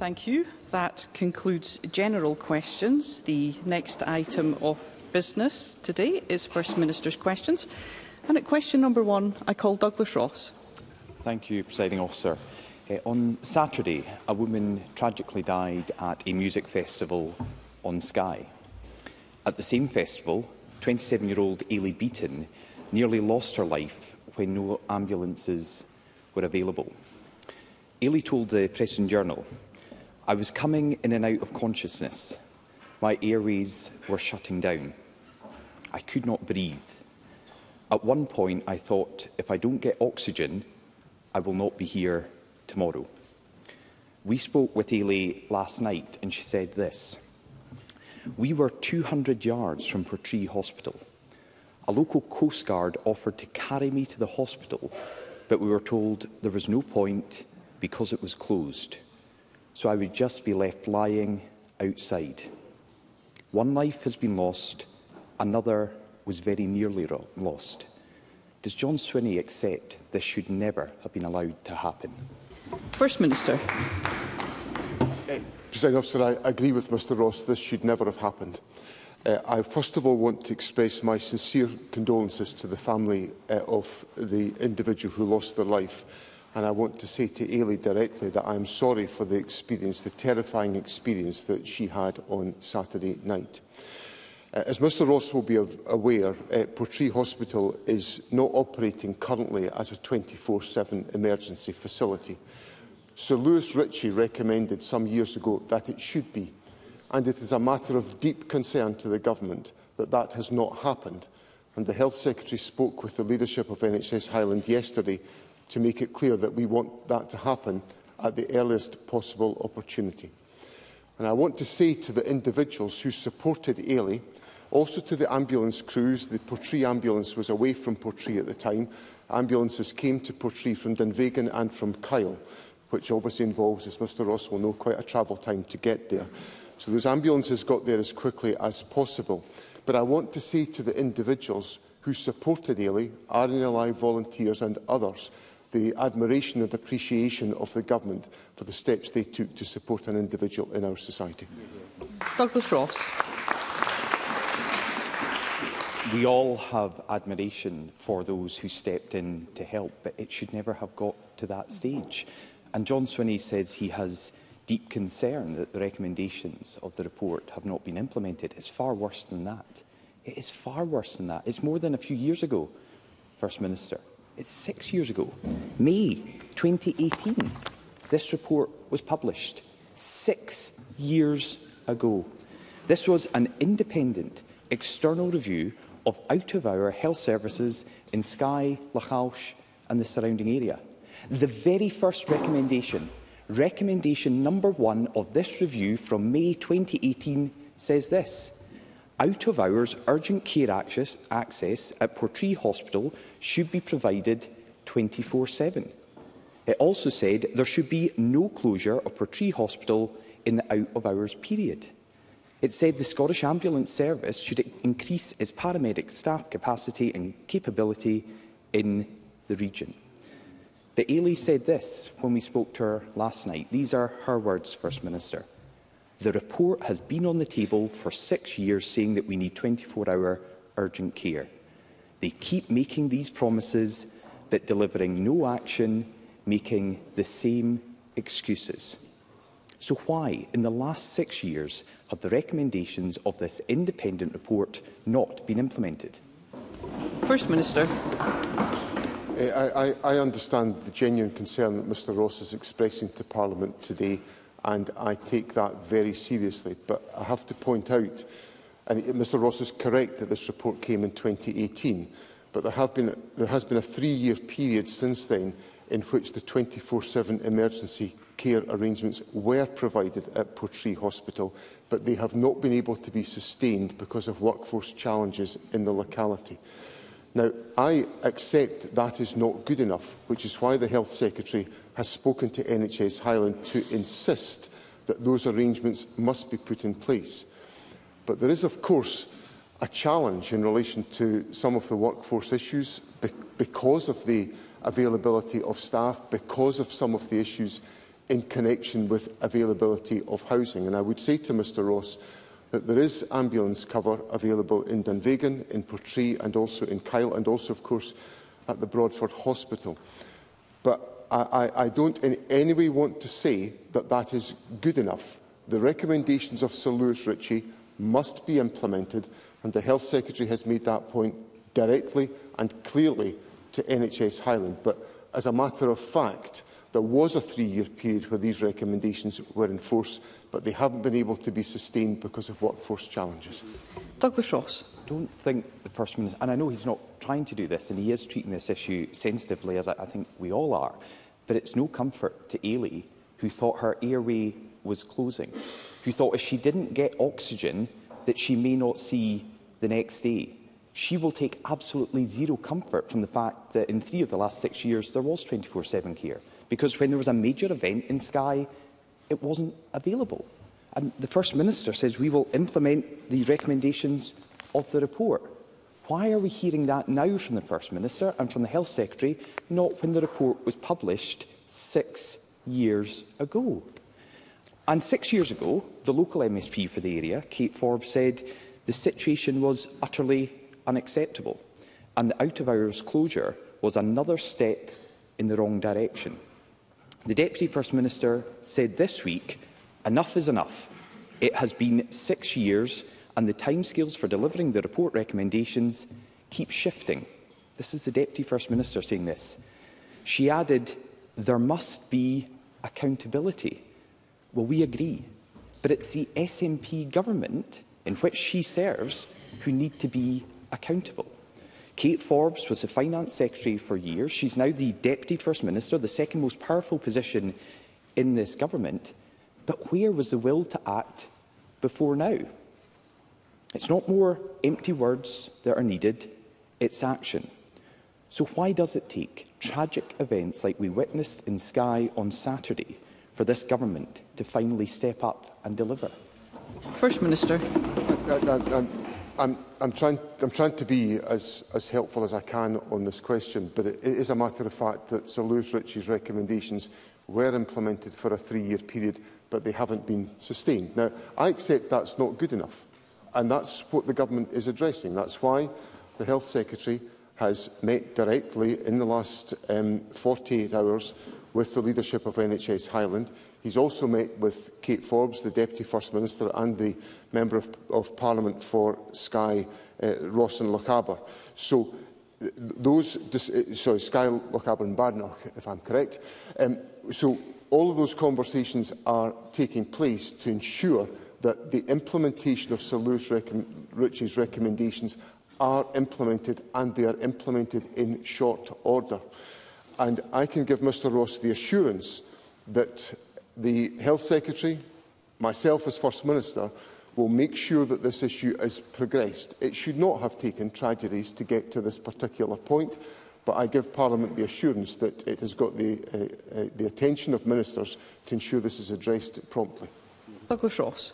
Thank you. That concludes general questions. The next item of business today is First Minister's questions. And at question number 1, I call Douglas Ross. Thank you, Presiding Officer. On Saturday, a woman tragically died at a music festival on Skye. At the same festival, 27-year-old Ailey Beaton nearly lost her life when no ambulances were available. Ailey told the Press and Journal, "I was coming in and out of consciousness. My airways were shutting down. I could not breathe. At one point, I thought, if I don't get oxygen, I will not be here tomorrow." We spoke with Ailey last night and she said this: "We were 200 yards from Portree Hospital. A local Coast Guard offered to carry me to the hospital, but we were told there was no point because it was closed. So I would just be left lying outside. One life has been lost, another was very nearly lost. Does John Swinney accept this should never have been allowed to happen?" First Minister. Presiding Officer, I agree with Mr Ross. This should never have happened. I first of all want to express my sincere condolences to the family of the individual who lost their life. And I want to say to Ailey directly that I am sorry for the experience, the terrifying experience that she had on Saturday night. As Mr Ross will be aware, Portree Hospital is not operating currently as a 24/7 emergency facility. Sir Lewis Ritchie recommended some years ago that it should be, and it is a matter of deep concern to the Government that that has not happened. And the Health Secretary spoke with the leadership of NHS Highland yesterday to make it clear that we want that to happen at the earliest possible opportunity. And I want to say to the individuals who supported Ailey, also to the ambulance crews, the Portree ambulance was away from Portree at the time. Ambulances came to Portree from Dunvegan and from Kyle, which obviously involves, as Mr Ross will know, quite a travel time to get there. So those ambulances got there as quickly as possible. But I want to say to the individuals who supported Ailey, RNLI volunteers and others, the admiration and appreciation of the Government for the steps they took to support an individual in our society. Douglas Ross. We all have admiration for those who stepped in to help, but it should never have got to that stage. And John Swinney says he has deep concern that the recommendations of the report have not been implemented. It's far worse than that. It is far worse than that. It's more than a few years ago, First Minister. It's 6 years ago. May 2018, this report was published. 6 years ago. This was an independent, external review of out-of-hour health services in Skye, Lachalsh and the surrounding area. The very first recommendation, recommendation number 1 of this review from May 2018, says this: out-of-hours urgent care access at Portree Hospital should be provided 24/7. It also said there should be no closure of Portree Hospital in the out-of-hours period. It said the Scottish Ambulance Service should increase its paramedic staff capacity and capability in the region. But Ailey said this when we spoke to her last night. These are her words, First Minister. "The report has been on the table for 6 years saying that we need 24-hour urgent care. They keep making these promises but delivering no action, making the same excuses. So why, in the last 6 years, have the recommendations of this independent report not been implemented?" First Minister. I understand the genuine concern that Mr Ross is expressing to Parliament today, and I take that very seriously. But I have to point out, and Mr Ross is correct that this report came in 2018, but there has been a 3-year period since then in which the 24/7 emergency care arrangements were provided at Portree Hospital, but they have not been able to be sustained because of workforce challenges in the locality. Now, I accept that is not good enough, which is why the Health Secretary has spoken to NHS Highland to insist that those arrangements must be put in place. But there is, of course, a challenge in relation to some of the workforce issues because of the availability of staff, because of some of the issues in connection with availability of housing. And I would say to Mr Ross that there is ambulance cover available in Dunvegan, in Portree and also in Kyle, and also, of course, at the Broadford Hospital. But I don't in any way want to say that that is good enough. The recommendations of Sir Lewis Ritchie must be implemented, and the Health Secretary has made that point directly and clearly to NHS Highland. But as a matter of fact, there was a 3-year period where these recommendations were in force, but they haven't been able to be sustained because of workforce challenges. Douglas Ross. I don't think the First Minister, and I know he's not trying to do this, and he is treating this issue sensitively, as I think we all are, but it's no comfort to Ailey, who thought her airway was closing, who thought if she didn't get oxygen that she may not see the next day. She will take absolutely zero comfort from the fact that in 3 of the last 6 years there was 24/7 care, because when there was a major event in Skye, it wasn't available. And the First Minister says we will implement the recommendations of the report. Why are we hearing that now from the First Minister and from the Health Secretary, not when the report was published 6 years ago? And 6 years ago, the local MSP for the area, Kate Forbes, said the situation was utterly unacceptable, and the out-of-hours closure was another step in the wrong direction. The Deputy First Minister said this week, enough is enough. It has been 6 years, and the timescales for delivering the report recommendations keep shifting. This is the Deputy First Minister saying this. She added, there must be accountability. Well, we agree, but it's the SNP government in which she serves who need to be accountable. Kate Forbes was the Finance Secretary for years. She's now the Deputy First Minister, the second most powerful position in this government. But where was the will to act before now? It's not more empty words that are needed, it's action. So why does it take tragic events like we witnessed in Skye on Saturday for this government to finally step up and deliver? First Minister. I'm trying to be as helpful as I can on this question, but it is a matter of fact that Sir Lewis Ritchie's recommendations were implemented for a 3-year period, but they haven't been sustained. Now, I accept that's not good enough, and that's what the government is addressing. That's why the Health Secretary has met directly in the last 48 hours with the leadership of NHS Highland. He's also met with Kate Forbes, the Deputy First Minister, and the Member of Parliament for Skye, Rawson Lochaber. So, Skye, Lochaber and Badenoch, if I'm correct. So, all of those conversations are taking place to ensure that the implementation of Sir Lewis Ritchie's recommendations are implemented, and they are implemented in short order. And I can give Mr Ross the assurance that the Health Secretary, myself as First Minister, will make sure that this issue is progressed. It should not have taken tragedies to get to this particular point, but I give Parliament the assurance that it has got the attention of ministers to ensure this is addressed promptly. Douglas Ross.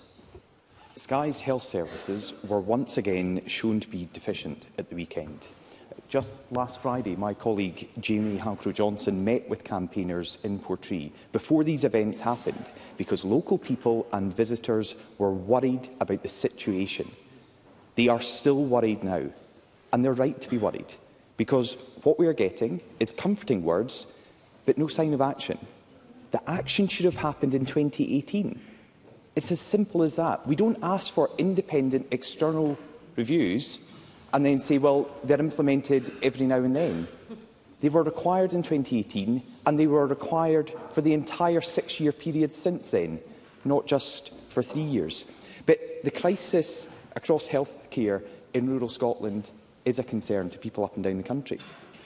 Skye's health services were once again shown to be deficient at the weekend. Just last Friday, my colleague Jamie Halcrow-Johnson met with campaigners in Portree before these events happened, because local people and visitors were worried about the situation. They are still worried now, and they're right to be worried, because what we are getting is comforting words, but no sign of action. The action should have happened in 2018. It's as simple as that. We don't ask for independent external reviews and then say, well, they're implemented every now and then. They were required in 2018, and they were required for the entire 6-year period since then, not just for 3 years. But the crisis across healthcare in rural Scotland is a concern to people up and down the country.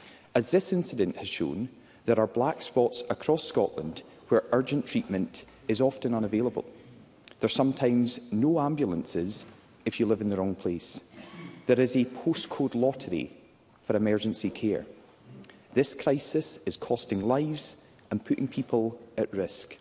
As this incident has shown, there are black spots across Scotland where urgent treatment is often unavailable. There's sometimes no ambulances if you live in the wrong place. There is a postcode lottery for emergency care. This crisis is costing lives and putting people at risk.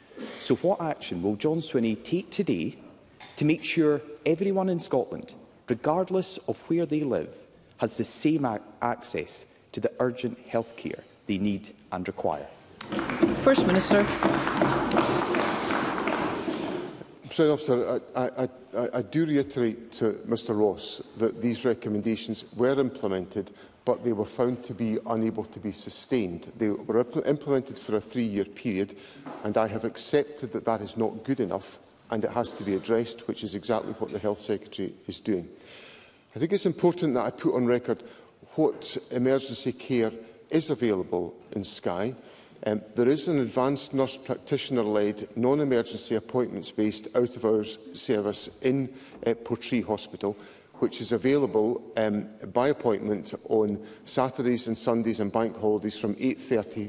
So what action will John Swinney take today to make sure everyone in Scotland, regardless of where they live, has the same access to the urgent health care they need and require? First Minister. Presiding Officer, I do reiterate to Mr Ross that these recommendations were implemented, but they were found to be unable to be sustained. They were implemented for a 3-year period, and I have accepted that that is not good enough and it has to be addressed, which is exactly what the Health Secretary is doing. I think it's important that I put on record what emergency care is available in Skye. There is an advanced nurse practitioner-led, non-emergency appointments-based out-of-hours service in Portree Hospital, which is available by appointment on Saturdays and Sundays and bank holidays from 8:30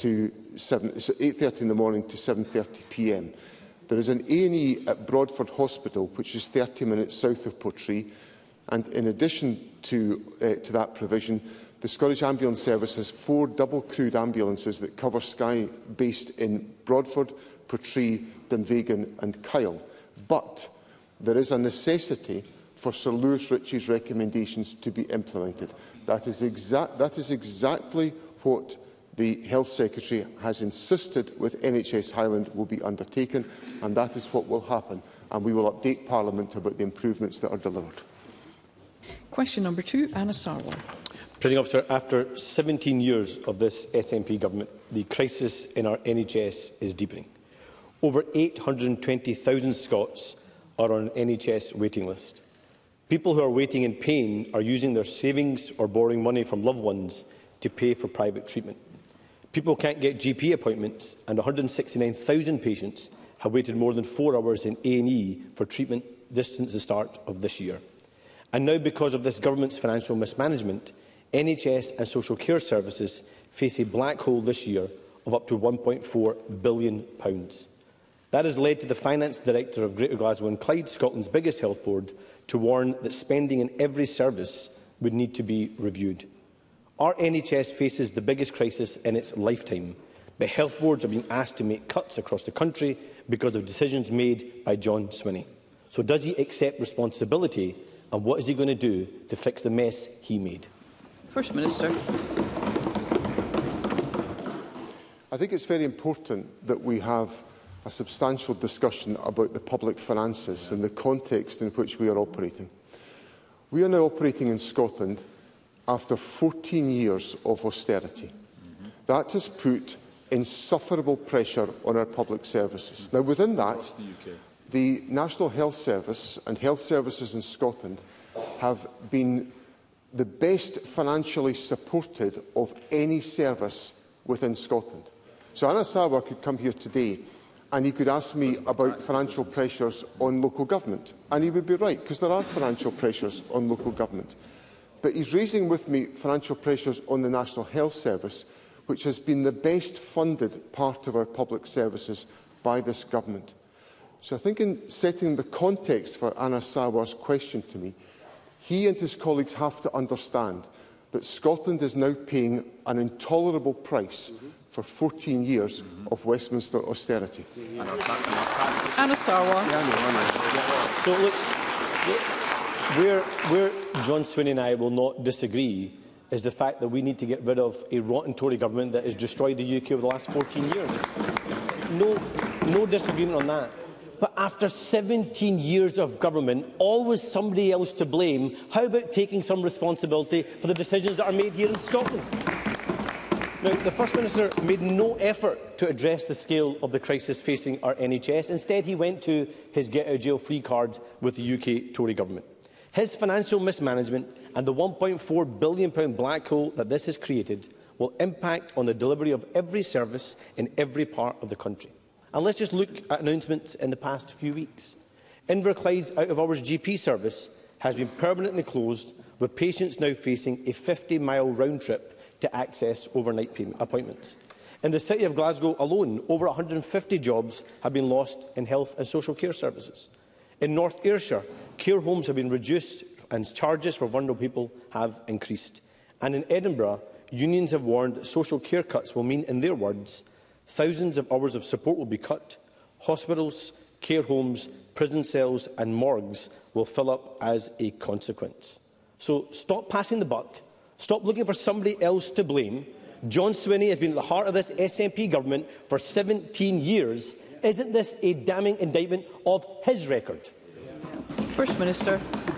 in the morning to 7:30 p.m. There is an A&E at Broadford Hospital, which is 30 minutes south of Portree, and in addition to that provision, the Scottish Ambulance Service has 4 double-crewed ambulances that cover Skye, based in Broadford, Portree, Dunvegan and Kyle. But there is a necessity for Sir Lewis Ritchie's recommendations to be implemented. That is exactly what the Health Secretary has insisted with NHS Highland will be undertaken, and that is what will happen. And we will update Parliament about the improvements that are delivered. Question number 2, Anna Sarwar. Presiding Officer, after 17 years of this SNP government, the crisis in our NHS is deepening. Over 820,000 Scots are on an NHS waiting list. People who are waiting in pain are using their savings or borrowing money from loved ones to pay for private treatment. People can't get GP appointments, and 169,000 patients have waited more than 4 hours in A&E for treatment just since the start of this year. And now, because of this government's financial mismanagement, NHS and social care services face a black hole this year of up to £1.4 billion. That has led to the Finance Director of Greater Glasgow and Clyde, Scotland's biggest health board, to warn that spending in every service would need to be reviewed. Our NHS faces the biggest crisis in its lifetime, but health boards are being asked to make cuts across the country because of decisions made by John Swinney. So does he accept responsibility, and what is he going to do to fix the mess he made? First Minister. I think it's very important that we have a substantial discussion about the public finances and the context in which we are operating. We are now operating in Scotland after 14 years of austerity. That has put insufferable pressure on our public services. Now, within that, the National Health Service and health services in Scotland have been the best financially supported of any service within Scotland. So Anna Sarwar could come here today and he could ask me about financial pressures on local government. And he would be right, because there are financial pressures on local government. But he's raising with me financial pressures on the National Health Service, which has been the best funded part of our public services by this government. So I think in setting the context for Anna Sarwar's question to me, he and his colleagues have to understand that Scotland is now paying an intolerable price for 14 years of Westminster austerity. Anna Sarwar. So look, where John Swinney and I will not disagree is the fact that we need to get rid of a rotten Tory government that has destroyed the UK over the last 14 years. No disagreement on that. But after 17 years of government, always somebody else to blame. How about taking some responsibility for the decisions that are made here in Scotland? Now, the First Minister made no effort to address the scale of the crisis facing our NHS. Instead, he went to his get-out-of-jail-free card with the UK Tory government. His financial mismanagement and the £1.4 billion black hole that this has created will impact on the delivery of every service in every part of the country. And let's just look at announcements in the past few weeks. Inverclyde's out-of-hours GP service has been permanently closed, with patients now facing a 50-mile round trip to access overnight appointments. In the City of Glasgow alone, over 150 jobs have been lost in health and social care services. In North Ayrshire, care homes have been reduced and charges for vulnerable people have increased. And in Edinburgh, unions have warned that social care cuts will mean, in their words, thousands of hours of support will be cut. Hospitals, care homes, prison cells and morgues will fill up as a consequence. So stop passing the buck. Stop looking for somebody else to blame. John Swinney has been at the heart of this SNP government for 17 years, Isn't this a damning indictment of his record? First Minister.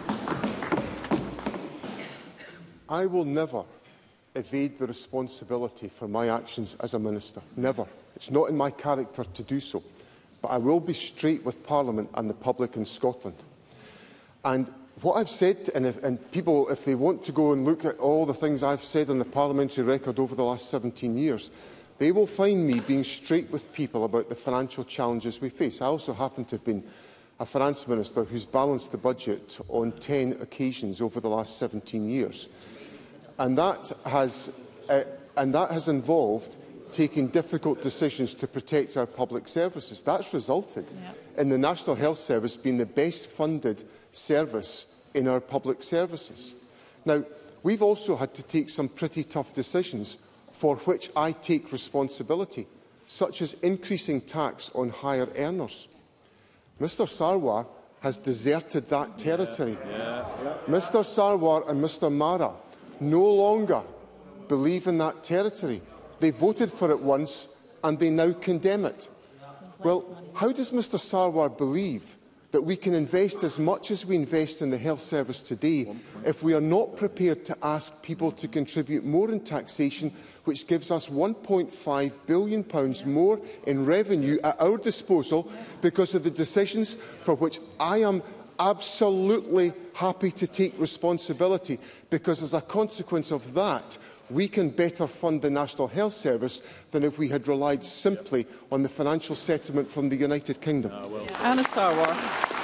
I will never evade the responsibility for my actions as a minister. Never. It's not in my character to do so. But I will be straight with Parliament and the public in Scotland. And what I've said, and people, if they want to go and look at all the things I've said on the parliamentary record over the last 17 years, they will find me being straight with people about the financial challenges we face. I also happen to have been a finance minister who's balanced the budget on 10 occasions over the last 17 years. And that has involved taking difficult decisions to protect our public services. That's resulted in the National Health Service being the best funded service in our public services. Now, we've also had to take some pretty tough decisions for which I take responsibility, such as increasing tax on higher earners. Mr Sarwar has deserted that territory. Mr Sarwar and Mr Mara no longer believe in that territory. They voted for it once and they now condemn it. Well, how does Mr Sarwar believe that we can invest as much as we invest in the health service today if we are not prepared to ask people to contribute more in taxation, which gives us £1.5 billion more in revenue at our disposal because of the decisions for which I am absolutely happy to take responsibility, because as a consequence of that, we can better fund the National Health Service than if we had relied simply on the financial settlement from the United Kingdom. Anna Sarwar.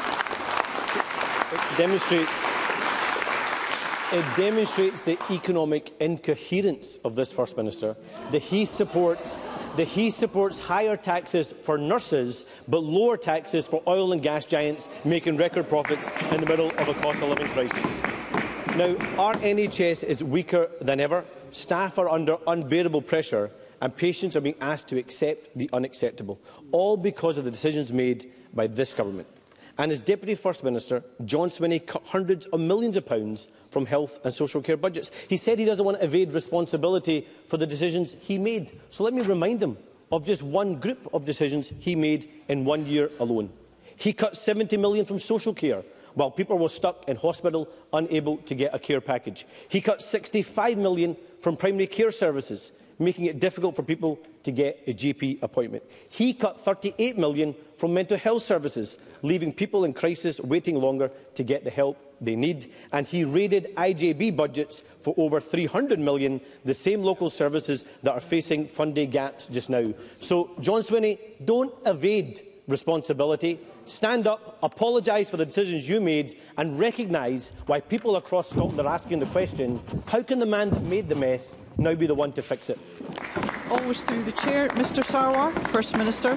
It demonstrates the economic incoherence of this First Minister, that he supports higher taxes for nurses but lower taxes for oil and gas giants making record profits in the middle of a cost of living crisis. Now, our NHS is weaker than ever. Staff are under unbearable pressure and patients are being asked to accept the unacceptable, all because of the decisions made by this government. And as Deputy First Minister, John Swinney cut hundreds of millions of pounds from health and social care budgets. He said he doesn't want to evade responsibility for the decisions he made. So let me remind him of just one group of decisions he made in 1 year alone. He cut £70 million from social care, while people were stuck in hospital unable to get a care package. He cut £65 million from primary care services, making it difficult for people to get a GP appointment. He cut £38 million from mental health services, leaving people in crisis waiting longer to get the help they need. And he raided IJB budgets for over £300 million, the same local services that are facing funding gaps just now. So, John Swinney, don't evade responsibility. Stand up, apologise for the decisions you made and recognise why people across Scotland are asking the question, how can the man that made the mess now be the one to fix it? Always through the chair. Mr Sarwar, First Minister.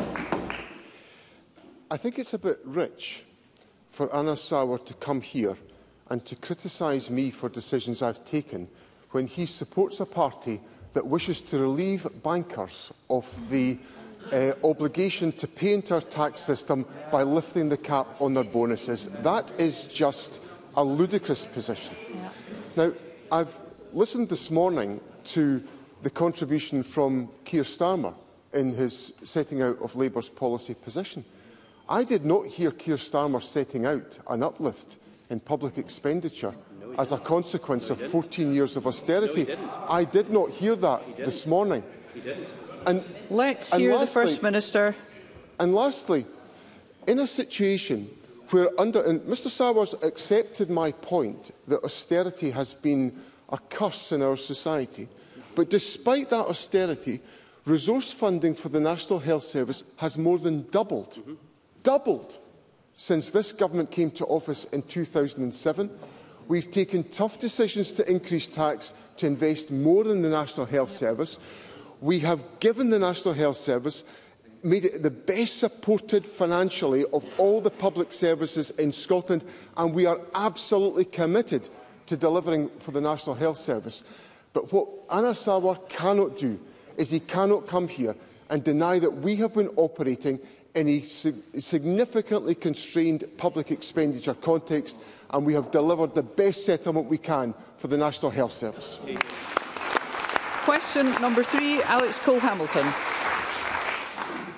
I think it's a bit rich for Anna Sarwar to come here and to criticise me for decisions I've taken when he supports a party that wishes to relieve bankers of the obligation to pay into our tax system by lifting the cap on their bonuses. That is just a ludicrous position. Now, I've listened this morning to the contribution from Keir Starmer in his setting out of Labour's policy position. I did not hear Keir Starmer setting out an uplift in public expenditure as a consequence of 14 years of austerity. I did not hear that this morning. Let's hear the First Minister. And lastly, in a situation where and Mr Sarwar's accepted my point that austerity has been a curse in our society, but despite that austerity, resource funding for the National Health Service has more than doubled. Doubled since this government came to office in 2007. We've taken tough decisions to increase tax to invest more in the National Health Service. We have given the National Health Service, made it the best supported financially of all the public services in Scotland, and we are absolutely committed to delivering for the National Health Service. But what Anna Sarwar cannot do is he cannot come here and deny that we have been operating in a significantly constrained public expenditure context, and we have delivered the best settlement we can for the National Health Service. Question number 3, Alex Cole-Hamilton.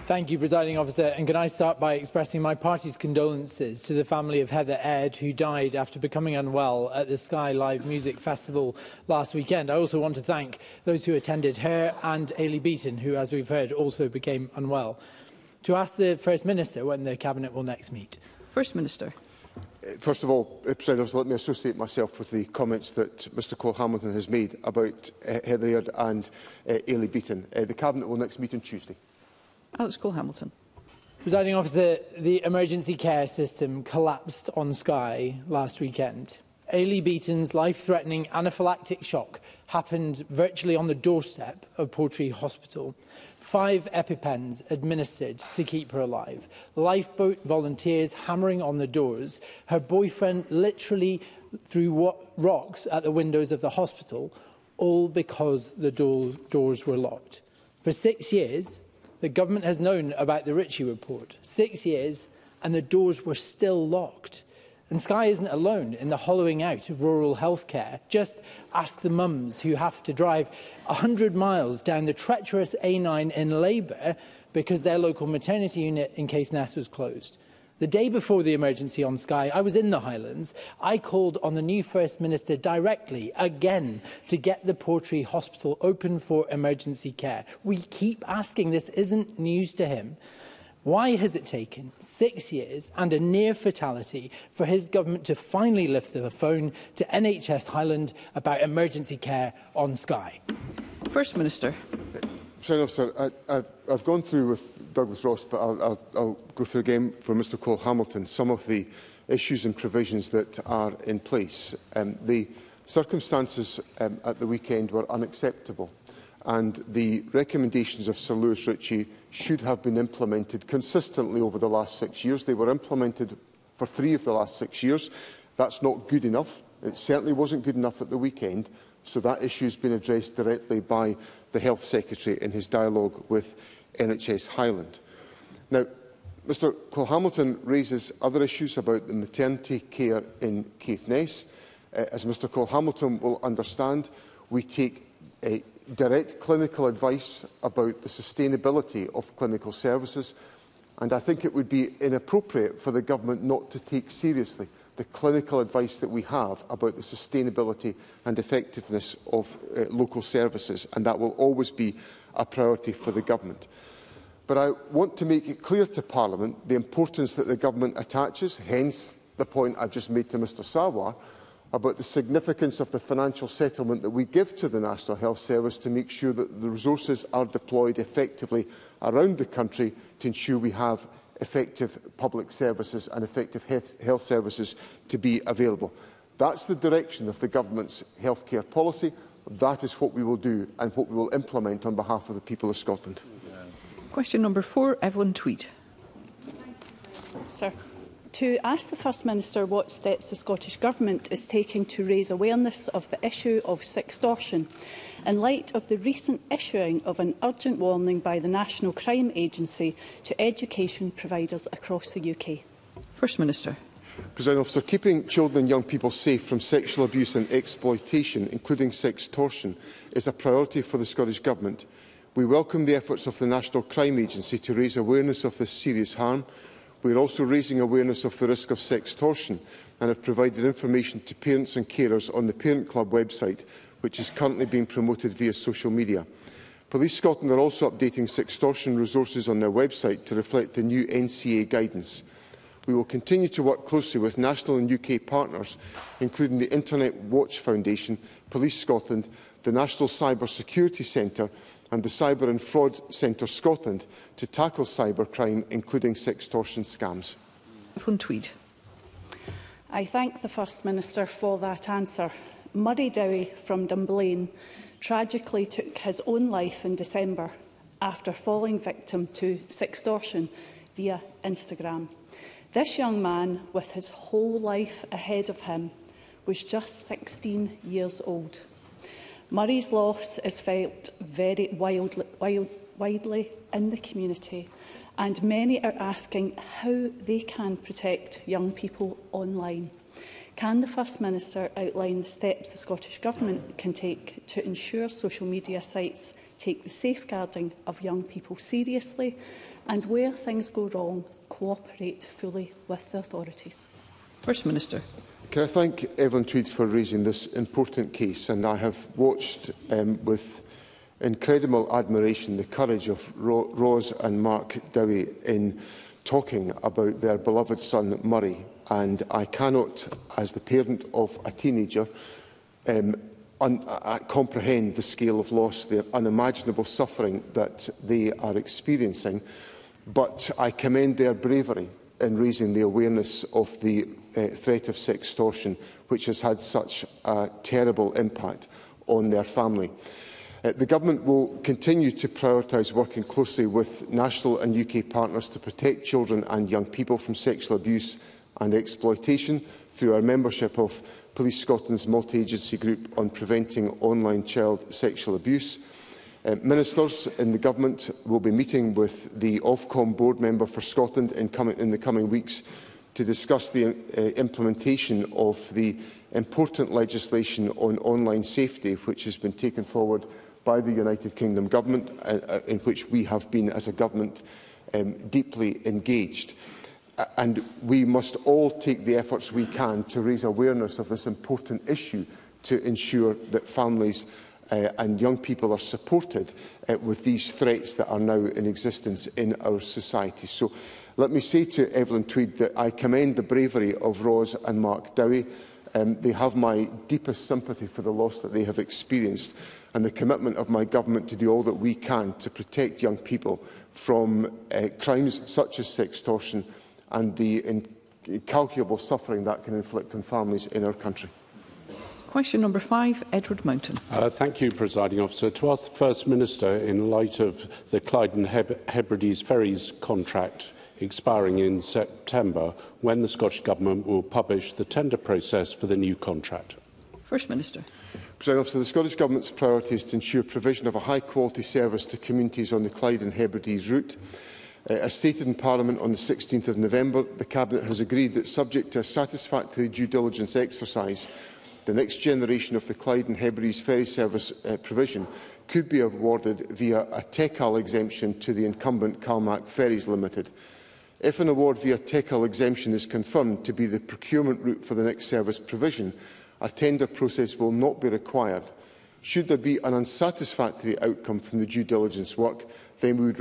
Thank you, Presiding Officer. And can I start by expressing my party's condolences to the family of Heather Aird, who died after becoming unwell at the Sky Live Music Festival last weekend. I also want to thank those who attended her and Ailey Beaton, who, as we've heard, also became unwell. To ask the First Minister when the Cabinet will next meet. First Minister. First of all, President Officer, let me associate myself with the comments that Mr Cole-Hamilton has made about Heather Aird and Ailey Beaton. The Cabinet will next meet on Tuesday. Alex Cole-Hamilton. Presiding Officer, the emergency care system collapsed on Skye last weekend. Ailey Beaton's life-threatening anaphylactic shock happened virtually on the doorstep of Portree Hospital. 5 EpiPens administered to keep her alive. Lifeboat volunteers hammering on the doors. Her boyfriend literally threw rocks at the windows of the hospital, all because the doors were locked. For 6 years, the government has known about the Ritchie report. 6 years, and the doors were still locked. And Skye isn't alone in the hollowing out of rural healthcare. Just ask the mums who have to drive 100 miles down the treacherous A9 in Labour because their local maternity unit in Caithness was closed. The day before the emergency on Skye, I was in the Highlands. I called on the new First Minister directly, again, to get the Portree Hospital open for emergency care. We keep asking. This isn't news to him. Why has it taken 6 years and a near fatality for his government to finally lift the phone to NHS Highland about emergency care on Skye? First Minister. President Officer, I've gone through with Douglas Ross, but I'll go through again for Mr Cole-Hamilton some of the issues and provisions that are in place. The circumstances at the weekend were unacceptable, and the recommendations of Sir Lewis Ritchie should have been implemented consistently over the last 6 years. They were implemented for 3 of the last 6 years. That's not good enough. It certainly wasn't good enough at the weekend, so that issue has been addressed directly by the Health Secretary in his dialogue with NHS Highland. Now, Mr Cole-Hamilton raises other issues about the maternity care in Caithness. As Mr Cole-Hamilton will understand, we take direct clinical advice about the sustainability of clinical services, and I think it would be inappropriate for the government not to take seriously the clinical advice that we have about the sustainability and effectiveness of local services, and that will always be a priority for the government. But I want to make it clear to Parliament the importance that the government attaches, hence the point I've just made to Mr Sarwar, about the significance of the financial settlement that we give to the National Health Service to make sure that the resources are deployed effectively around the country to ensure we have effective public services and effective health services to be available. That's the direction of the government's healthcare policy. That is what we will do and what we will implement on behalf of the people of Scotland. Question number 4, Evelyn Tweed. Sir. To ask the First Minister what steps the Scottish Government is taking to raise awareness of the issue of sextortion in light of the recent issuing of an urgent warning by the National Crime Agency to education providers across the UK. First Minister. President Officer, keeping children and young people safe from sexual abuse and exploitation, including sextortion, is a priority for the Scottish Government. We welcome the efforts of the National Crime Agency to raise awareness of this serious harm. We are also raising awareness of the risk of sextortion and have provided information to parents and carers on the Parent Club website, which is currently being promoted via social media. Police Scotland are also updating sextortion resources on their website to reflect the new NCA guidance. We will continue to work closely with national and UK partners, including the Internet Watch Foundation, Police Scotland, the National Cyber Security Centre and the Cyber and Fraud Centre Scotland to tackle cybercrime, including sextortion scams. Evelyn Tweed. I thank the First Minister for that answer. Murray Dowie from Dunblane tragically took his own life in December after falling victim to sextortion via Instagram. This young man, with his whole life ahead of him, was just 16 years old. Murray's loss is felt very widely in the community, and many are asking how they can protect young people online. Can the First Minister outline the steps the Scottish Government can take to ensure social media sites take the safeguarding of young people seriously and where things go wrong, cooperate fully with the authorities. First Minister. Can I thank Evelyn Tweed for raising this important case, and I have watched with incredible admiration the courage of Ros and Mark Dowie in talking about their beloved son Murray, and I cannot, as the parent of a teenager, comprehend the scale of loss, the unimaginable suffering that they are experiencing, but I commend their bravery in raising the awareness of the threat of sextortion, which has had such a terrible impact on their family. The Government will continue to prioritise working closely with national and UK partners to protect children and young people from sexual abuse and exploitation through our membership of Police Scotland's multi-agency group on preventing online child sexual abuse. Ministers in the Government will be meeting with the Ofcom board member for Scotland in the coming weeks to discuss the implementation of the important legislation on online safety, which has been taken forward by the United Kingdom Government, in which we have been, as a Government, deeply engaged. And we must all take the efforts we can to raise awareness of this important issue to ensure that families and young people are supported with these threats that are now in existence in our society. So let me say to Evelyn Tweed that I commend the bravery of Ros and Mark Dowie. They have my deepest sympathy for the loss that they have experienced, and the commitment of my Government to do all that we can to protect young people from crimes such as sextortion and the incalculable suffering that can inflict on families in our country. Question number 5, Edward Mountain. Thank you, Presiding Officer. To ask the First Minister, in light of the Clyde and Hebrides Ferries contract expiring in September, when the Scottish Government will publish the tender process for the new contract. First Minister. Presiding Officer, the Scottish Government's priority is to ensure provision of a high-quality service to communities on the Clyde and Hebrides route. As stated in Parliament on the 16th of November, the Cabinet has agreed that, subject to a satisfactory due diligence exercise, the next generation of the Clyde and Hebrides ferry service provision could be awarded via a TECAL exemption to the incumbent Calmac Ferries Limited. If an award via TECAL exemption is confirmed to be the procurement route for the next service provision, a tender process will not be required. Should there be an unsatisfactory outcome from the due diligence work, then we would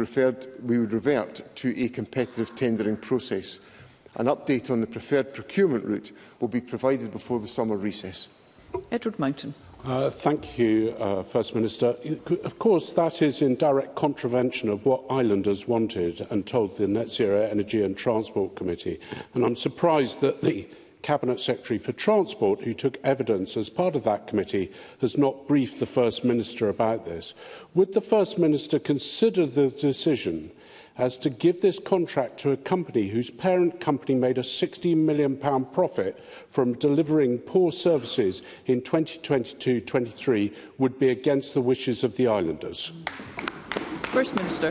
revert to a competitive tendering process. An update on the preferred procurement route will be provided before the summer recess. Edward Mountain. Thank you, First Minister. Of course, that is in direct contravention of what islanders wanted and told the Net Zero Energy and Transport Committee. And I'm surprised that the Cabinet Secretary for Transport, who took evidence as part of that committee, has not briefed the First Minister about this. Would the First Minister consider the decision as to give this contract to a company whose parent company made a £16 million profit from delivering poor services in 2022-23 would be against the wishes of the islanders? First Minister.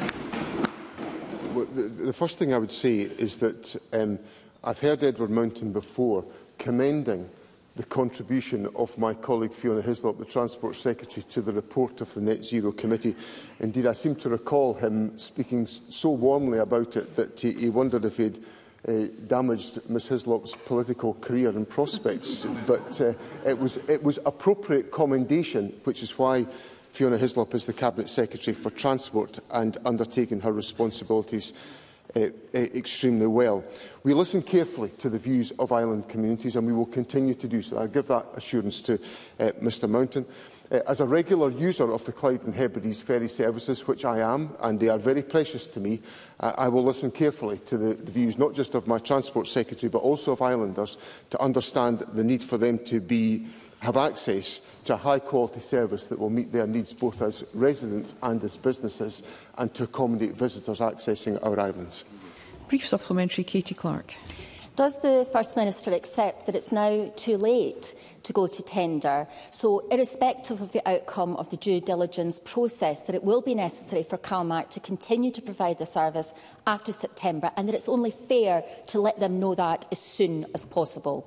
Well, the first thing I would say is that I've heard Edward Mountain before commending the contribution of my colleague Fiona Hislop, the Transport Secretary, to the report of the Net Zero Committee. Indeed, I seem to recall him speaking so warmly about it that he wondered if he'd damaged Ms Hislop's political career and prospects. But it was appropriate commendation, which is why Fiona Hislop is the Cabinet Secretary for Transport and undertaking her responsibilities extremely well. We listen carefully to the views of island communities, and we will continue to do so. I give that assurance to Mr Mountain. As a regular user of the Clyde and Hebrides ferry services, which I am, and they are very precious to me, I will listen carefully to the views not just of my Transport Secretary but also of islanders to understand the need for them to have access to a high-quality service that will meet their needs both as residents and as businesses, and to accommodate visitors accessing our islands. Brief supplementary, Katie Clark. Does the First Minister accept that it's now too late to go to tender? So, irrespective of the outcome of the due diligence process, that it will be necessary for Calmac to continue to provide the service after September, and that it's only fair to let them know that as soon as possible?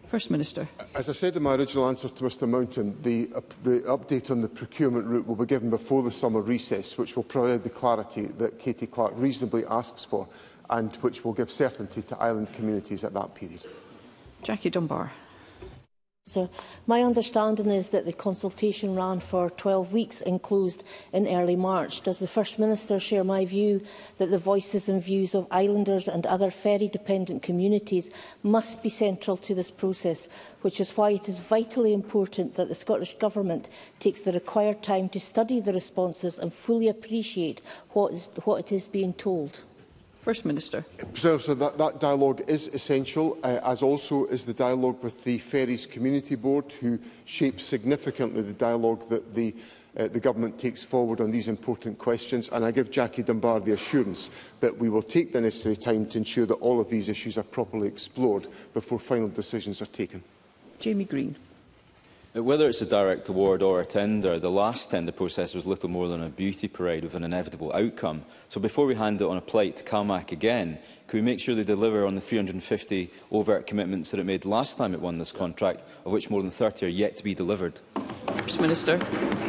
First Minister. As I said in my original answer to Mr Mountain, the update on the procurement route will be given before the summer recess, which will provide the clarity that Katie Clark reasonably asks for and which will give certainty to island communities at that period. Jackie Dunbar. So, my understanding is that the consultation ran for 12 weeks and closed in early March. Does the First Minister share my view that the voices and views of islanders and other ferry-dependent communities must be central to this process, which is why it is vitally important that the Scottish Government takes the required time to study the responses and fully appreciate what it is being told? First Minister. So that dialogue is essential, as also is the dialogue with the Ferries Community Board, who shapes significantly the dialogue that the Government takes forward on these important questions. And I give Jackie Dunbar the assurance that we will take the necessary time to ensure that all of these issues are properly explored before final decisions are taken. Jamie Green. Whether it's a direct award or a tender, the last tender process was little more than a beauty parade with an inevitable outcome. So before we hand it on a plate to CalMac again, can we make sure they deliver on the 350 overt commitments that it made last time it won this contract, of which more than 30 are yet to be delivered? First Minister.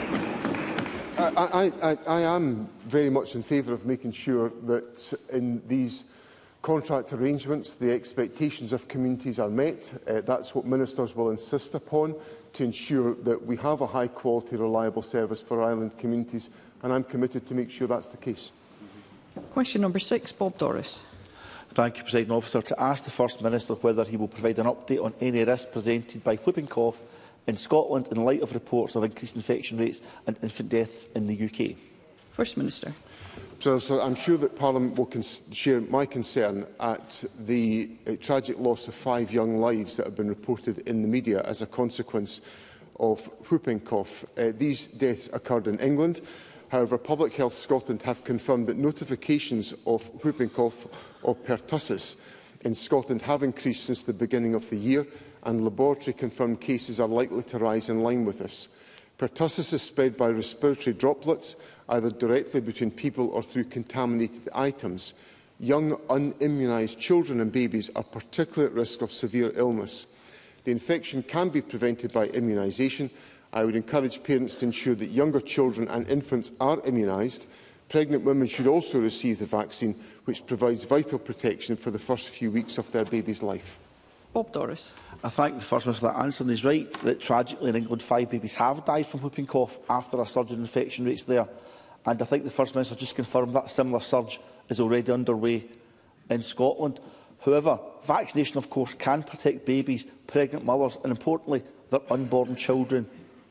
I am very much in favour of making sure that in these contract arrangements the expectations of communities are met. That's what ministers will insist upon, to ensure that we have a high-quality, reliable service for island communities, and I'm committed to make sure that's the case. Question number 6, Bob Doris. Thank you, Presiding Officer. To ask the First Minister whether he will provide an update on any risk presented by whooping cough in Scotland in light of reports of increased infection rates and infant deaths in the UK. First Minister. So I'm sure that Parliament will share my concern at the tragic loss of 5 young lives that have been reported in the media as a consequence of whooping cough. These deaths occurred in England. However, Public Health Scotland have confirmed that notifications of whooping cough or pertussis in Scotland have increased since the beginning of the year, and laboratory-confirmed cases are likely to rise in line with this. Pertussis is spread by respiratory droplets, either directly between people or through contaminated items. Young, unimmunised children and babies are particularly at risk of severe illness. The infection can be prevented by immunisation. I would encourage parents to ensure that younger children and infants are immunised. Pregnant women should also receive the vaccine, which provides vital protection for the first few weeks of their baby's life. Bob Doris. I thank the First Minister for that answer, and he's right that tragically in England 5 babies have died from whooping cough after a surge in infection rates there. And I think the First Minister just confirmed that a similar surge is already underway in Scotland. However, vaccination, of course, can protect babies, pregnant mothers and, importantly, their unborn children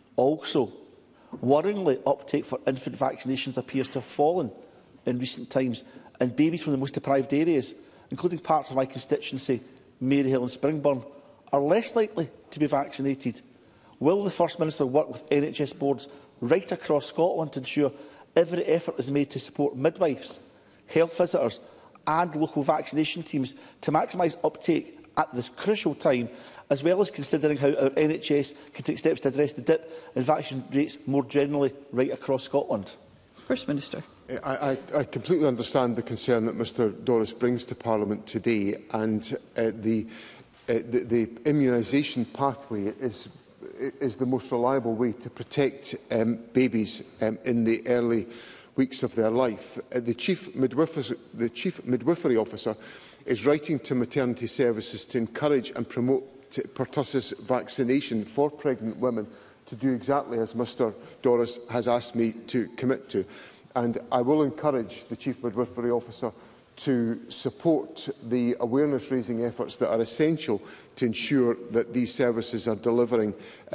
also. Worryingly, uptake for infant vaccinations appears to have fallen in recent times, and babies from the most deprived areas, including parts of my constituency, Maryhill and Springburn, are less likely to be vaccinated. Will the First Minister work with NHS boards right across Scotland to ensure every effort is made to support midwives, health visitors and local vaccination teams to maximise uptake at this crucial time, as well as considering how our NHS can take steps to address the dip in vaccination rates more generally right across Scotland? First Minister. I completely understand the concern that Mr Doris brings to Parliament today, and the immunisation pathway is the most reliable way to protect babies in the early weeks of their life. The Chief Midwifery Officer is writing to maternity services to encourage and promote pertussis vaccination for pregnant women, to do exactly as Mr Doris has asked me to commit to. And I will encourage the Chief Midwifery Officer to support the awareness-raising efforts that are essential to ensure that these services are delivering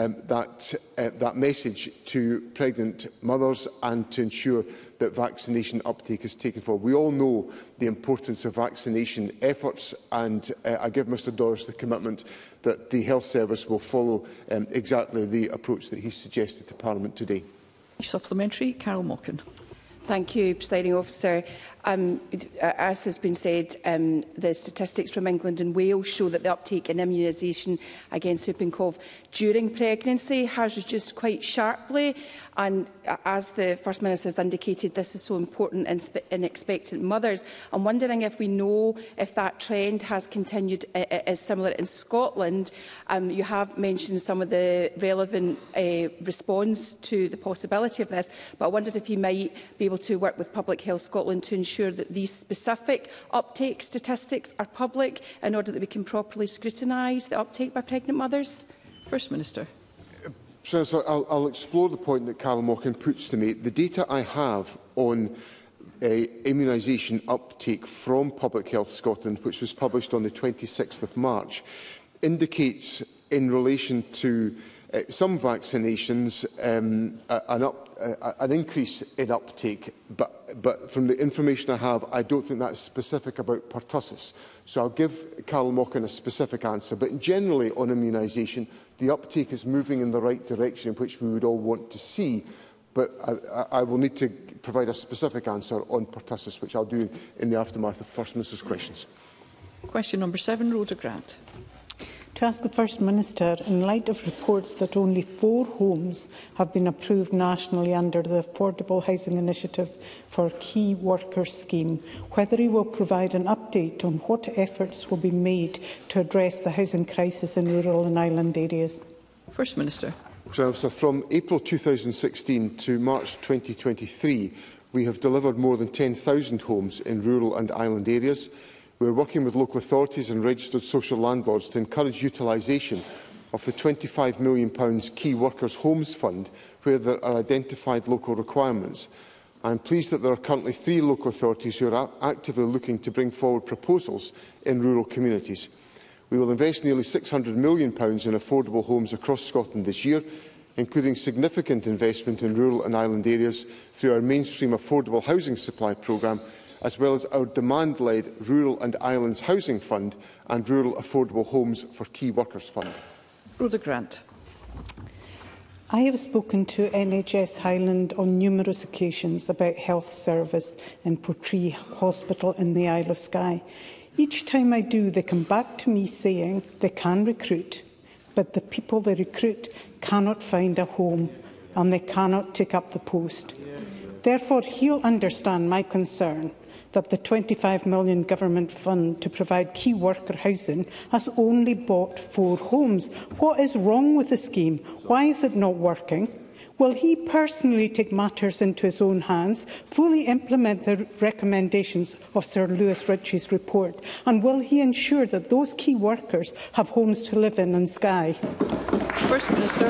that message to pregnant mothers, and to ensure that vaccination uptake is taken forward. We all know the importance of vaccination efforts, and I give Mr Doris the commitment that the Health Service will follow exactly the approach that he suggested to Parliament today. Supplementary, Carol Mockin. Thank you, Presiding Officer. As has been said, the statistics from England and Wales show that the uptake in immunisation against whooping cough during pregnancy has reduced quite sharply. And as the First Minister has indicated, this is so important in expectant mothers. I'm wondering if we know if that trend has continued as similar in Scotland. You have mentioned some of the relevant response to the possibility of this, but I wondered if you might be able to work with Public Health Scotland to ensure that these specific uptake statistics are public in order that we can properly scrutinise the uptake by pregnant mothers? First Minister. So I'll explore the point that Carol Mochan puts to me. The data I have on immunisation uptake from Public Health Scotland, which was published on the 26th of March, indicates in relation to some vaccinations an increase in uptake, but from the information I have, I don't think that's specific about pertussis. So I'll give Carol Mochan a specific answer. But generally on immunisation, the uptake is moving in the right direction, which we would all want to see. But I will need to provide a specific answer on pertussis, which I'll do in the aftermath of First Minister's questions. Question number 7, Rhoda Grant. To ask the First Minister, in light of reports that only 4 homes have been approved nationally under the Affordable Housing Initiative for Key Workers Scheme, whether he will provide an update on what efforts will be made to address the housing crisis in rural and island areas. First Minister. So from April 2016 to March 2023, we have delivered more than 10,000 homes in rural and island areas. We are working with local authorities and registered social landlords to encourage utilisation of the £25 million Key Workers Homes Fund where there are identified local requirements. I am pleased that there are currently 3 local authorities who are actively looking to bring forward proposals in rural communities. We will invest nearly £600 million in affordable homes across Scotland this year, including significant investment in rural and island areas through our mainstream affordable housing supply programme, as well as our demand-led Rural and Islands Housing Fund and Rural Affordable Homes for Key Workers Fund. Rhoda Grant. I have spoken to NHS Highland on numerous occasions about health service in Portree Hospital in the Isle of Skye. Each time I do, they come back to me saying they can recruit, but the people they recruit cannot find a home and they cannot take up the post. Therefore, he'll understand my concern that the £25 million government fund to provide key worker housing has only bought 4 homes. What is wrong with the scheme? Why is it not working? Will he personally take matters into his own hands, fully implement the recommendations of Sir Lewis Ritchie's report, and will he ensure that those key workers have homes to live in Skye? First Minister.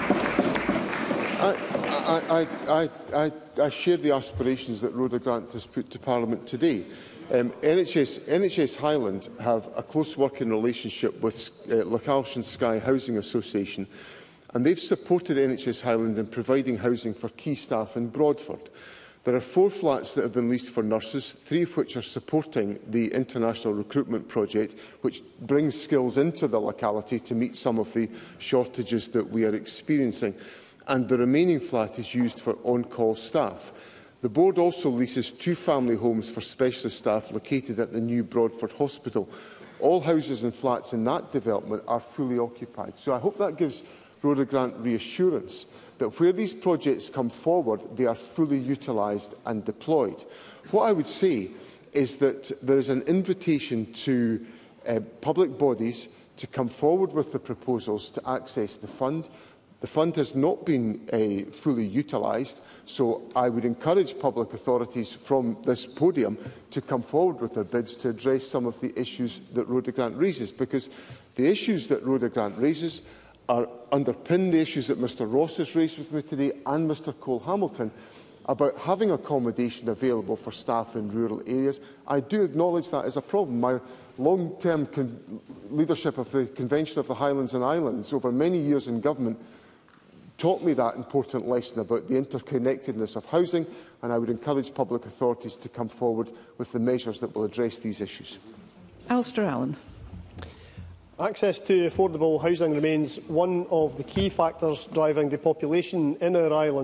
I share the aspirations that Rhoda Grant has put to Parliament today. NHS Highland have a close working relationship with Lochalsh and Skye Housing Association, and they've supported NHS Highland in providing housing for key staff in Broadford. There are 4 flats that have been leased for nurses, 3 of which are supporting the international recruitment project, which brings skills into the locality to meet some of the shortages that we are experiencing. And the remaining flat is used for on-call staff. The board also leases 2 family homes for specialist staff located at the new Broadford Hospital. All houses and flats in that development are fully occupied. So I hope that gives Rhoda Grant reassurance that where these projects come forward, they are fully utilised and deployed. What I would say is that there is an invitation to public bodies to come forward with the proposals to access the fund. The fund has not been fully utilised, so I would encourage public authorities from this podium to come forward with their bids to address some of the issues that Rhoda Grant raises, because the issues that Rhoda Grant raises underpin the issues that Mr Ross has raised with me today and Mr Cole-Hamilton about having accommodation available for staff in rural areas. I do acknowledge that as a problem. My long-term leadership of the Convention of the Highlands and Islands over many years in government taught me that important lesson about the interconnectedness of housing, and I would encourage public authorities to come forward with the measures that will address these issues. Alistair Allen. Access to affordable housing remains one of the key factors driving depopulation in our islands.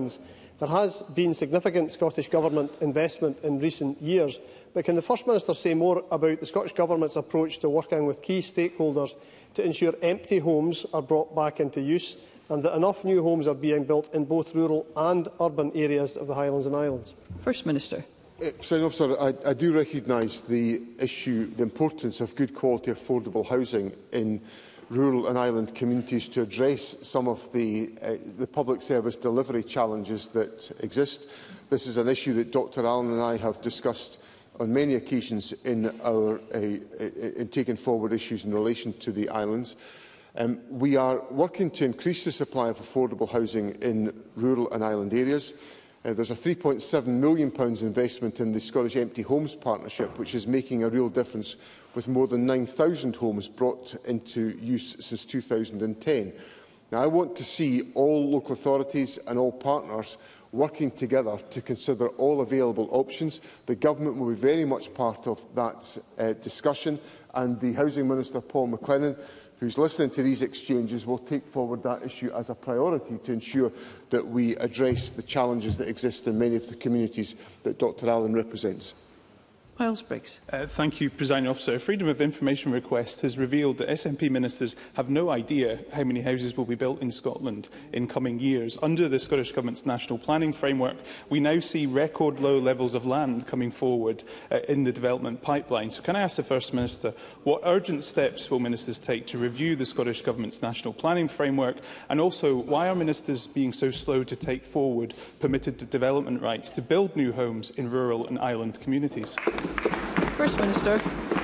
There has been significant Scottish Government investment in recent years, but can the First Minister say more about the Scottish Government's approach to working with key stakeholders to ensure empty homes are brought back into use and that enough new homes are being built in both rural and urban areas of the Highlands and Islands? First Minister. Presiding Officer, I do recognise the importance of good quality affordable housing in rural and island communities to address some of the public service delivery challenges that exist. This is an issue that Dr Allen and I have discussed on many occasions in taking forward issues in relation to the islands. We are working to increase the supply of affordable housing in rural and island areas. There's a £3.7 million investment in the Scottish Empty Homes Partnership, which is making a real difference, with more than 9,000 homes brought into use since 2010. Now, I want to see all local authorities and all partners working together to consider all available options. The Government will be very much part of that discussion, and the Housing Minister, Paul McLennan, who's listening to these exchanges, will take forward that issue as a priority to ensure that we address the challenges that exist in many of the communities that Dr Allen represents. Miles Briggs. Thank you, Presiding Officer. A Freedom of Information request has revealed that SNP ministers have no idea how many houses will be built in Scotland in coming years. Under the Scottish Government's National Planning Framework, we now see record low levels of land coming forward in the development pipeline. So can I ask the First Minister, what urgent steps will ministers take to review the Scottish Government's National Planning Framework? And also, why are ministers being so slow to take forward permitted development rights to build new homes in rural and island communities? First Minister.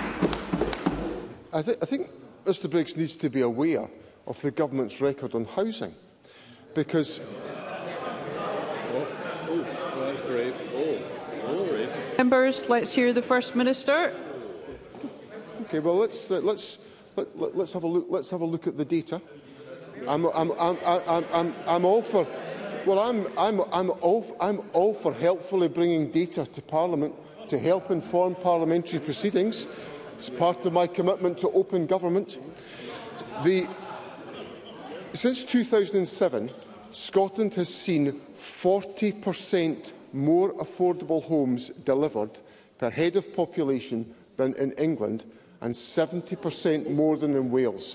I think Mr Briggs needs to be aware of the Government's record on housing, because... that's brave. That's brave. Members, let's hear the First Minister. Okay, well, let's have a look. Let's have a look at the data. I'm all for. Well, I'm all for helpfully bringing data to Parliament to help inform parliamentary proceedings. It's part of my commitment to open government. Since 2007, Scotland has seen 40% more affordable homes delivered per head of population than in England, and 70% more than in Wales.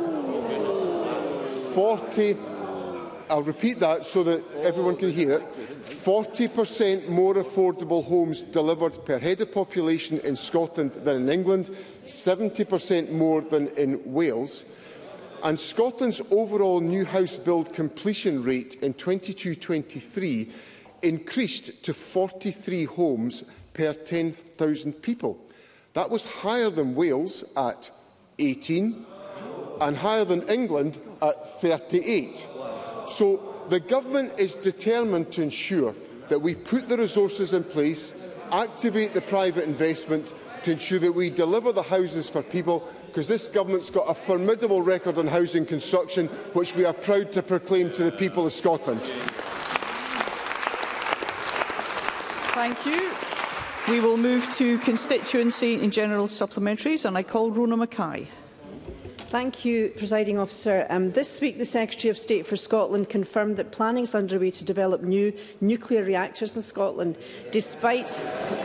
40. I'll repeat that so that everyone can hear it. 40% more affordable homes delivered per head of population in Scotland than in England, 70% more than in Wales. And Scotland's overall new house build completion rate in 22-23 increased to 43 homes per 10,000 people. That was higher than Wales at 18 and higher than England at 38. So the Government is determined to ensure that we put the resources in place, activate the private investment to ensure that we deliver the houses for people, because this Government's got a formidable record on housing construction, which we are proud to proclaim to the people of Scotland. Thank you. We will move to constituency and general supplementaries, and I call Rona Mackay. Thank you, Presiding Officer. This week, the Secretary of State for Scotland confirmed that planning is underway to develop new nuclear reactors in Scotland, despite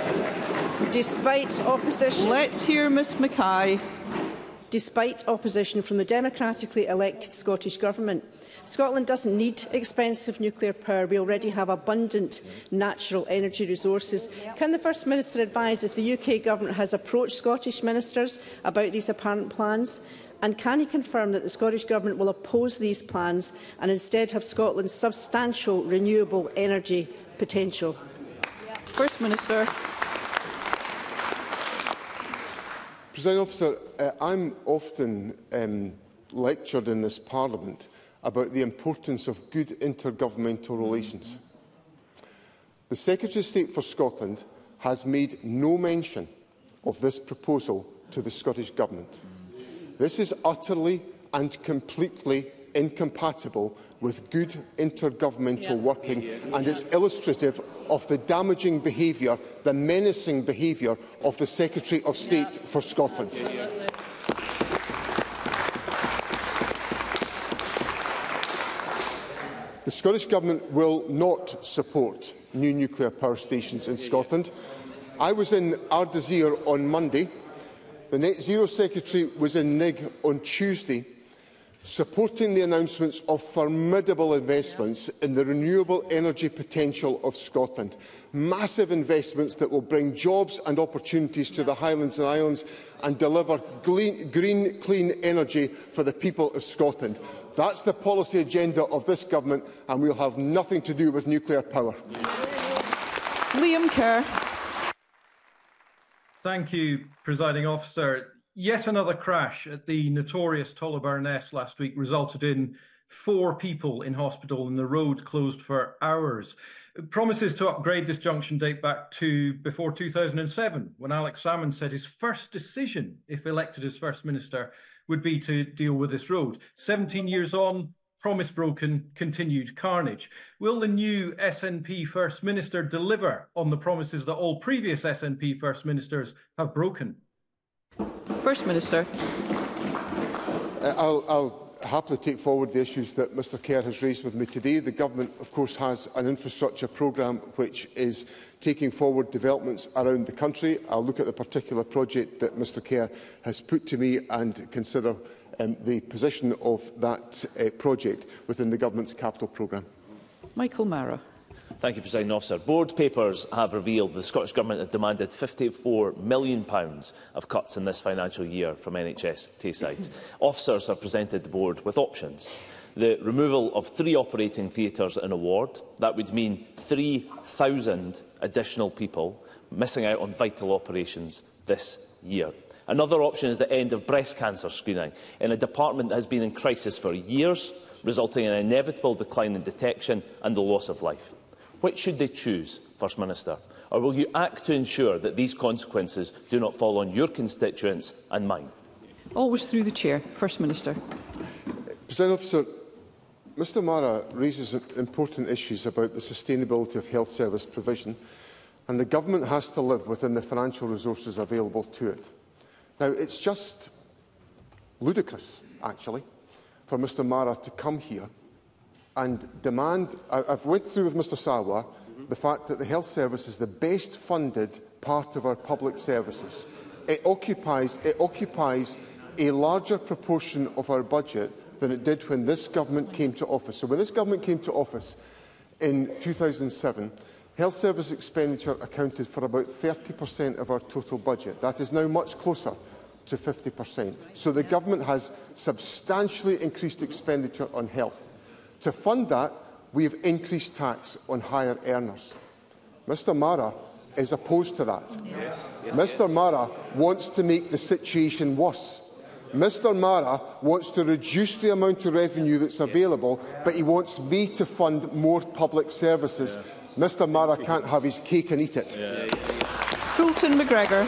opposition. Let's hear Ms Mackay. Despite opposition from the democratically elected Scottish Government. Scotland doesn't need expensive nuclear power. We already have abundant natural energy resources. Can the First Minister advise if the UK Government has approached Scottish ministers about these apparent plans? And can he confirm that the Scottish Government will oppose these plans and instead have Scotland's substantial renewable energy potential? First Minister. Presiding Officer, I'm often lectured in this Parliament about the importance of good intergovernmental relations. The Secretary of State for Scotland has made no mention of this proposal to the Scottish Government. This is utterly and completely incompatible with good intergovernmental working, and it's illustrative of the damaging behaviour, the menacing behaviour of the Secretary of State for Scotland. The Scottish Government will not support new nuclear power stations in Scotland. I was in Ardazir on Monday. The Net Zero Secretary was in Nig on Tuesday, supporting the announcements of formidable investments in the renewable energy potential of Scotland. Massive investments that will bring jobs and opportunities to the Highlands and Islands and deliver green, clean energy for the people of Scotland. That's the policy agenda of this government, and we'll have nothing to do with nuclear power. Liam Kerr. Thank you, Presiding Officer. Yet another crash at the notorious Tullaburn last week resulted in 4 people in hospital and the road closed for hours. Promises to upgrade this junction date back to before 2007, when Alex Salmond said his first decision, if elected as First Minister, would be to deal with this road. 17 years on, promise broken, continued carnage. Will the new SNP First Minister deliver on the promises that all previous SNP First Ministers have broken? First Minister. I'll happily take forward the issues that Mr Kerr has raised with me today. The Government, of course, has an infrastructure programme which is taking forward developments around the country. I'll look at the particular project that Mr Kerr has put to me and consider the position of that project within the Government's capital programme. Michael Mara. Thank you, Presiding Officer. Board papers have revealed the Scottish Government have demanded £54 million of cuts in this financial year from NHS Tayside. Officers have presented the Board with options. The removal of 3 operating theatres in a ward. That would mean 3,000 additional people missing out on vital operations this year. Another option is the end of breast cancer screening in a department that has been in crisis for years, resulting in an inevitable decline in detection and the loss of life. Which should they choose, First Minister? Or will you act to ensure that these consequences do not fall on your constituents and mine? Always through the Chair. First Minister. President Officer, Mr Mara raises important issues about the sustainability of health service provision, and the Government has to live within the financial resources available to it. Now, it's just ludicrous, actually, for Mr Mara to come here and demand. I've went through with Mr Sarwar the fact that the health service is the best funded part of our public services. It occupies a larger proportion of our budget than it did when this government came to office. So when this government came to office in 2007, health service expenditure accounted for about 30% of our total budget. That is now much closer to 50%. So the government has substantially increased expenditure on health. To fund that, we have increased tax on higher earners. Mr Mara is opposed to that. Mr Mara wants to make the situation worse. Mr Mara wants to reduce the amount of revenue that's available, but he wants me to fund more public services. Mr Mara can't have his cake and eat it. Fulton McGregor.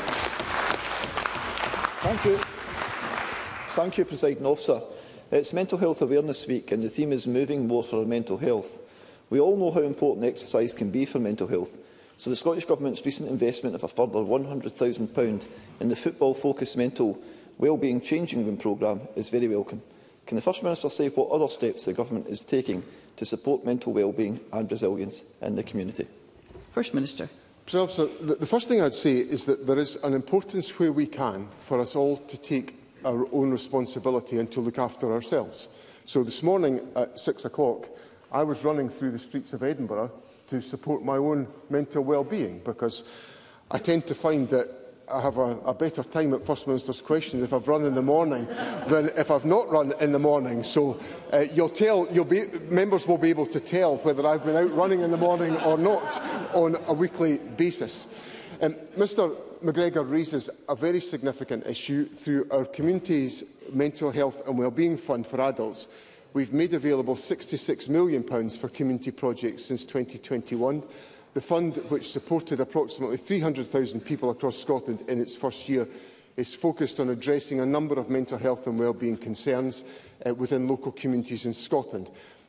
Thank you, Presiding Officer. It's Mental Health Awareness Week and the theme is moving more for our mental health. We all know how important exercise can be for mental health, so the Scottish Government's recent investment of a further £100,000 in the Football Focus Mental Wellbeing Changing Room programme is very welcome. Can the First Minister say what other steps the Government is taking to support mental wellbeing and resilience in the community? First Minister. So, the first thing I'd say is that there is an importance where we can for us all to take our own responsibility and to look after ourselves. So this morning at 6 o'clock, I was running through the streets of Edinburgh to support my own mental well-being, because I tend to find that I have a better time at First Minister's questions if I've run in the morning than if I've not run in the morning. So members will be able to tell whether I've been out running in the morning or not on a weekly basis. Mr McGregor raises a very significant issue. Through our community's Mental Health and Wellbeing Fund for Adults, we've made available £66 million for community projects since 2021. The fund, which supported approximately 300,000 people across Scotland in its first year, is focused on addressing a number of mental health and wellbeing concerns within local communities in Scotland.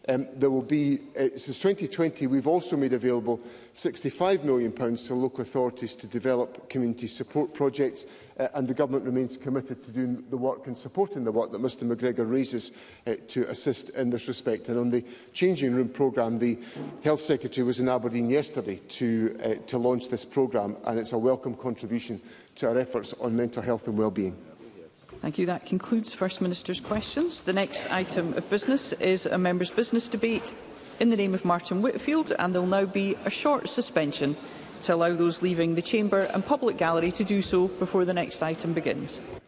There will be, since 2020, we've also made available £65 million to local authorities to develop community support projects, and the Government remains committed to doing the work and supporting the work that Mr McGregor raises to assist in this respect. And on the Changing Room programme, the Health Secretary was in Aberdeen yesterday to launch this programme, and it's a welcome contribution to our efforts on mental health and well-being. Thank you. That concludes First Minister's questions. The next item of business is a members' business debate in the name of Martin Whitfield, and there will now be a short suspension to allow those leaving the chamber and public gallery to do so before the next item begins.